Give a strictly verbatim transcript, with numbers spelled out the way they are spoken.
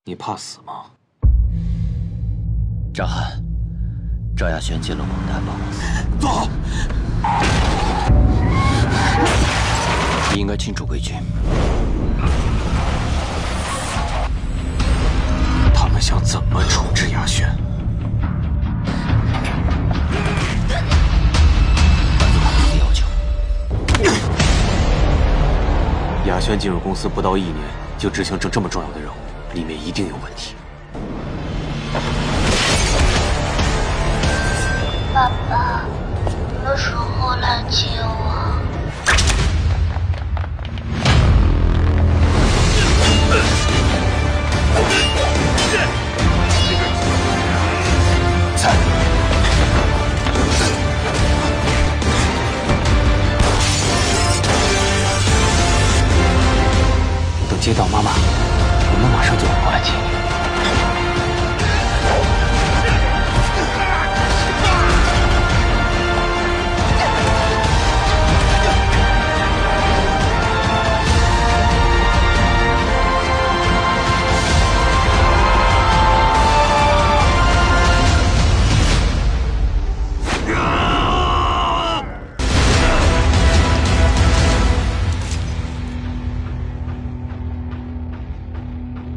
你怕死吗？ 张翰，赵亚轩进了我们的安保公司。 走。 你应该清楚规矩。 他们想怎么处置亚轩？ 满足他们的要求。 亚轩进入公司不到一年，就执行成这么重要的任务，里面一定有问题。 爸爸，什么时候来接我？ 在。等接到妈妈，我们马上就。